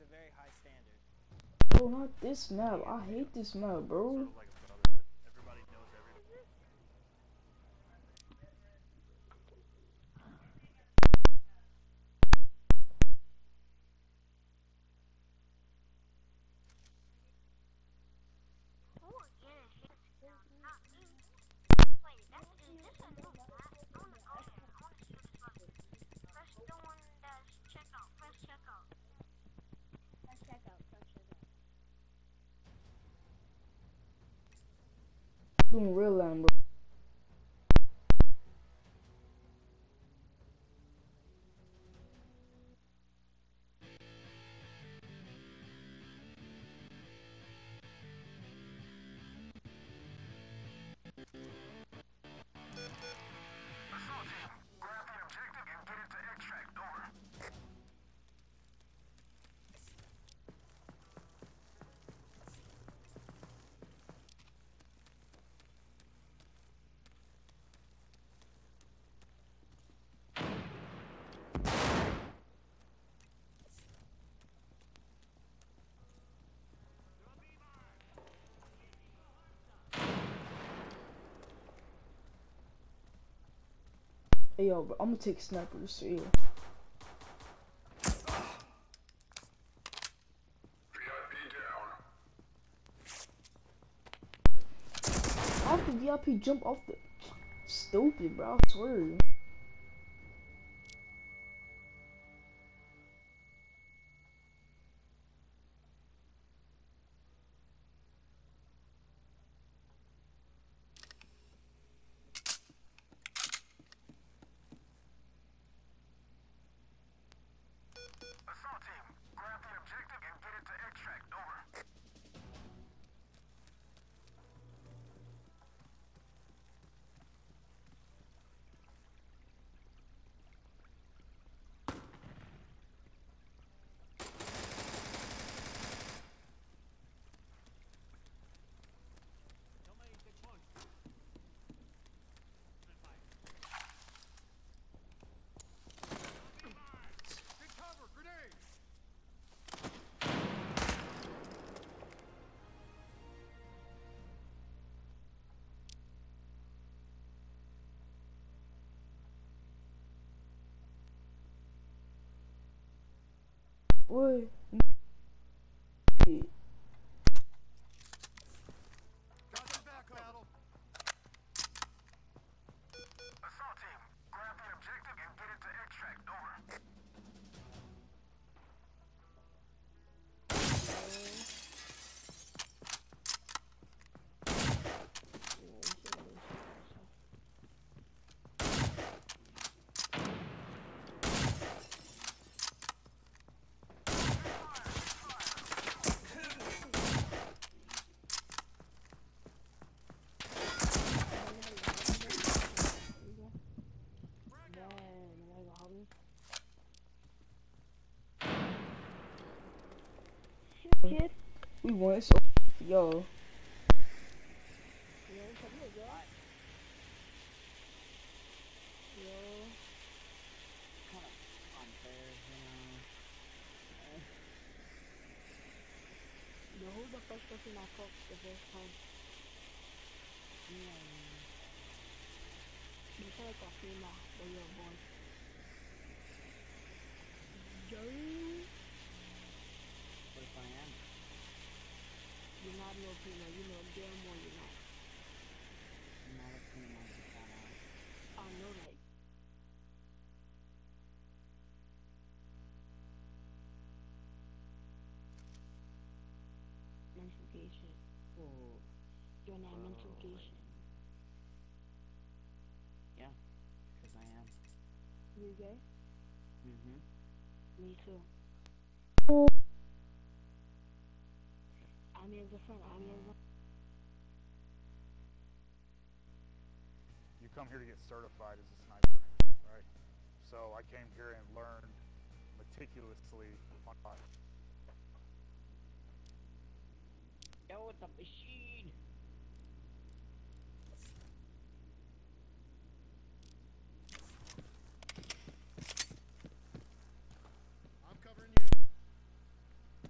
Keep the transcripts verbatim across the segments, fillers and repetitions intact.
a very high standard. Bro, not this map. I hate this map, bro. Sort of like a brotherhood. Everybody knows everybody. Doing real land, bro. Hey yo, bro, I'm gonna take snipers here. How did V I P jump off the... Stupid, bro, I swear. Assault team, grab the objective and get it to extract. Over. What? Assault team, grab the objective and get it to extract. Over. Kid? We won, so... Yo. Yo, who's the first person I talked the first time? Yeah. You sound like a female, but you're a boy. Joe? What if I am? You're not no female, you know damn well you're not. I'm not a female, I just found out. I know that. Mental Oh. You're not mental gation. Yeah, because I am. You gay? Mm-hmm. Me too. I'm as a friend, I'm as a... You come here to get certified as a sniper, right? So I came here and learned meticulously on fire. Yo, it's a machine! I'm covering you.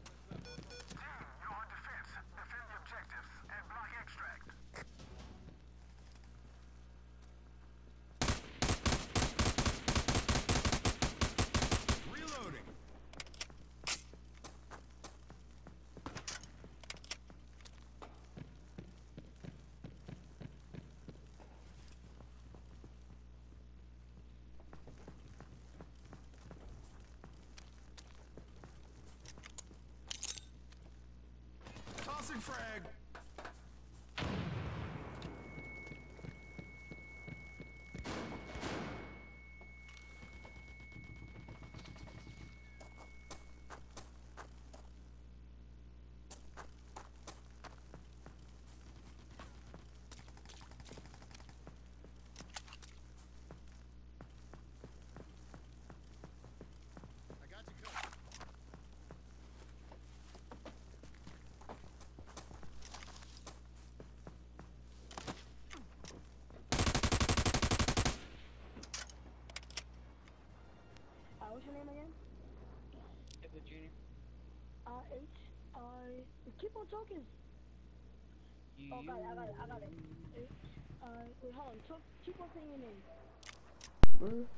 your name again? Edward Junior Uh, H, I, keep on talking. Oh, got it, I got it, I got it. H, I, wait, hold on, talk, keep on saying your name. Bruh.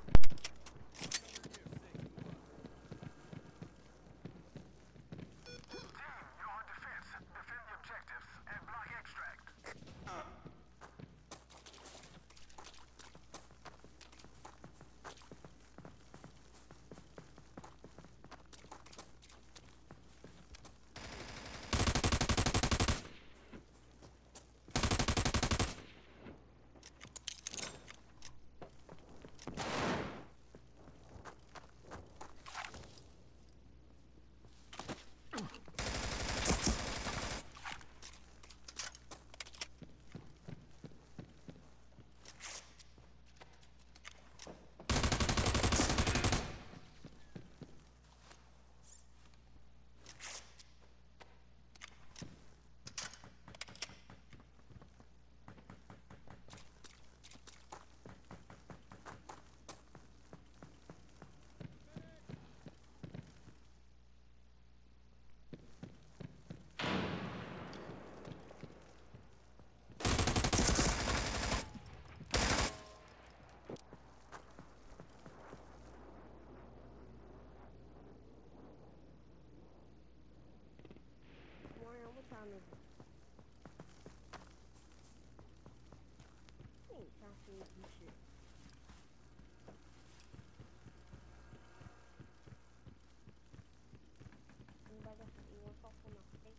Team, you're on defense. Defend the objectives and block extract. Mario, what time is it? You ain't fasting with some shit. Anybody got some E one sauce on my steak?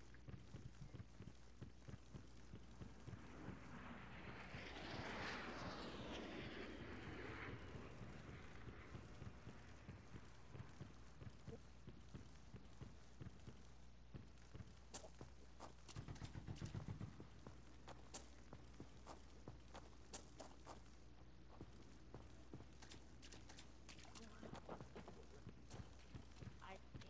I did.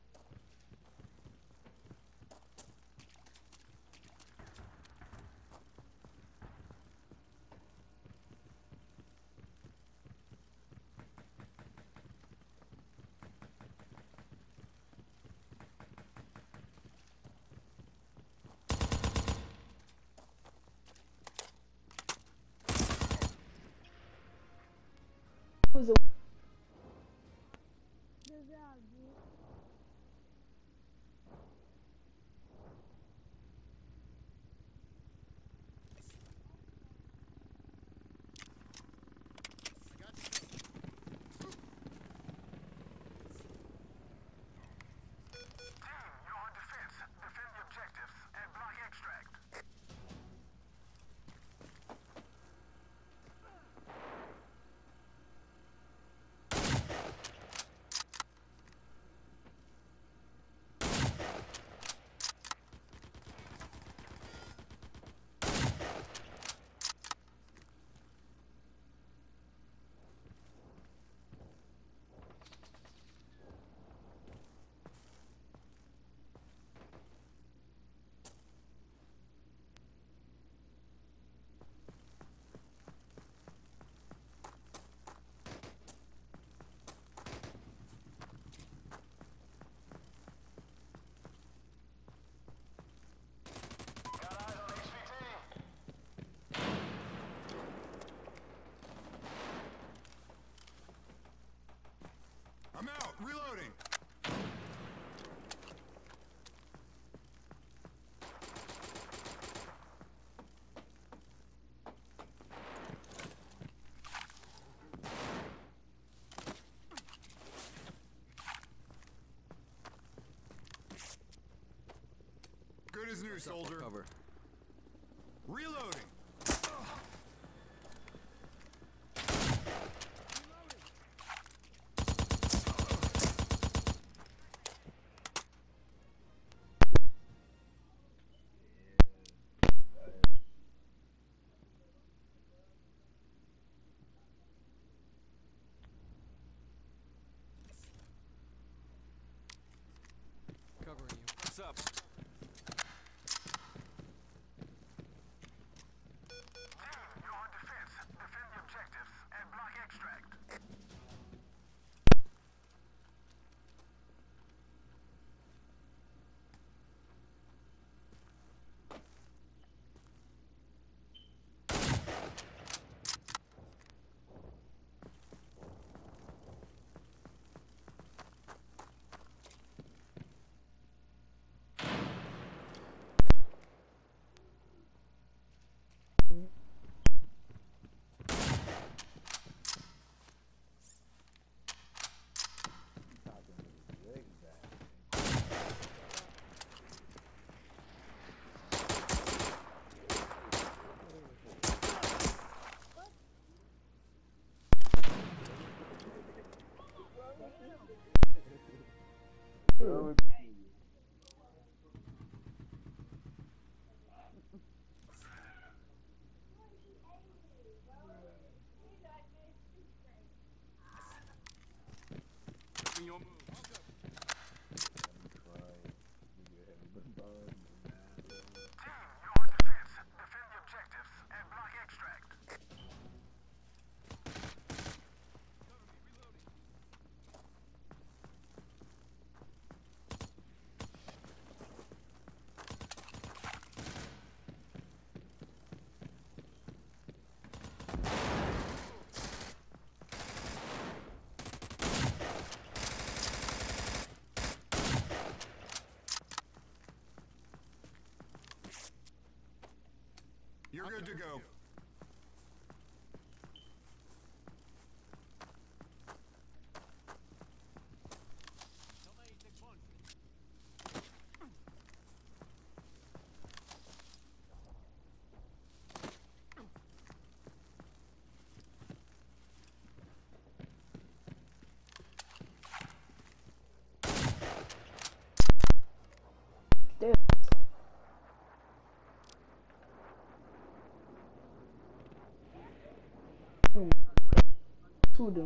It was a Good job, dude. Team, you're on defense. Defend the objectives and block extract. Got eyes on H V T. I'm out. Reloading. Good as new, soldier. Cover. Reloading. Covering you. What's up? Ew. In your move. Team, you're on defense. Defend the objectives and block extract. You're good to go. Damn. Mm. Two of them.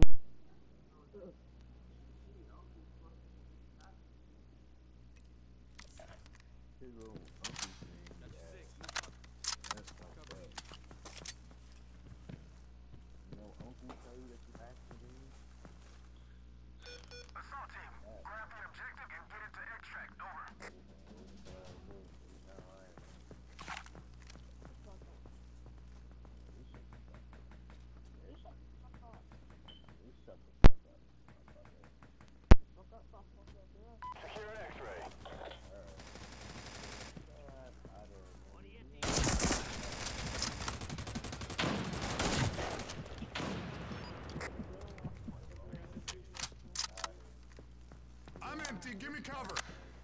Assault team, grab the objective and get it to extract. Over. Secure X-ray. I'm empty. Give me cover.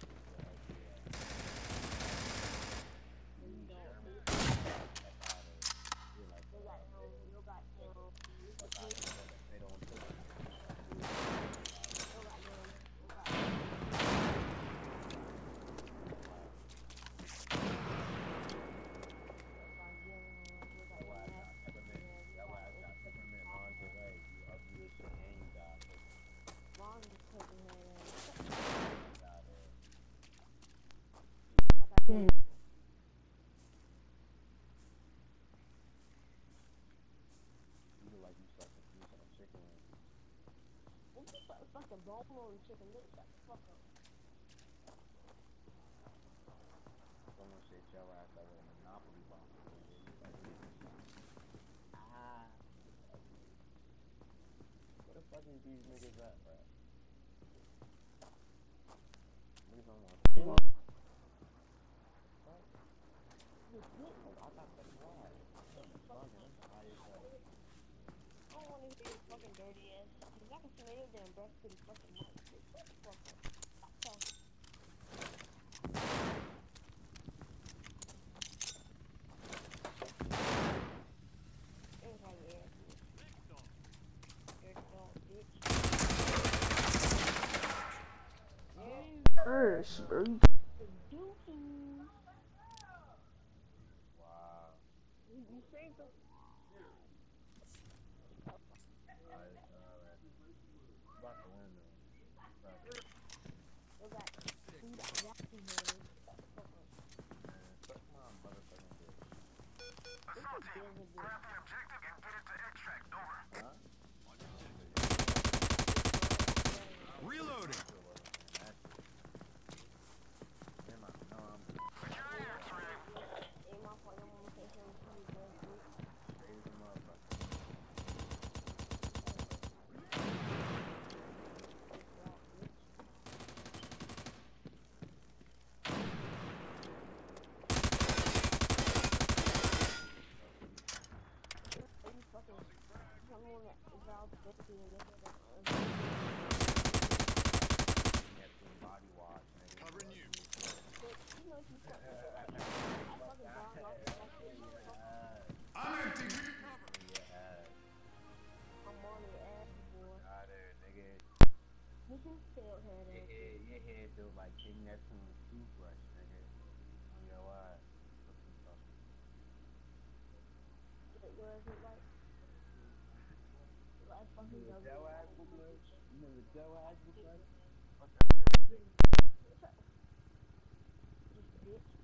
Mm. Fucking bone chicken, shut the fuck up. Someone said your ass like a monopoly box. Ah. Where the fuck is these niggas at, bro? Niggas don't want to. What? Oh, I got the flag. I don't want to hear your fucking dirty ass. Cause I can smell your damn breath through the fucking mic. Shut the fuck up. Stop talking. It was like your ass. Dirty dog, bitch. First, bro. Dookie. Wow. You, you saved them. Alright, alright. Block the window. Block it. Go back. See that walking head. Shut the fuck up. Man, suck my motherfucking dick. Assault team, grab the objective and get it to extract. Over. Huh? Reloading. Damn, I know I'm Secure X-ray. Ain't my fault. Your mama said she was trying to go through. crazy motherfucker. Someone that is out fifty and get it. Neptune body wash, nigga. Covering you. But you know if you fucking I fucking brown off the fucking I'm empty. Give me cover. Yeah, I'm on your ass, boy. out there, nigga. You can still head Your it. head, your head do King Neptune's toothbrush, nigga. On your ass. What you talking? Wait, where is it like? Like fucking Nigga, W. Joe ass booklet. Nigga, Joe ass booklet. Fuck Just bitch.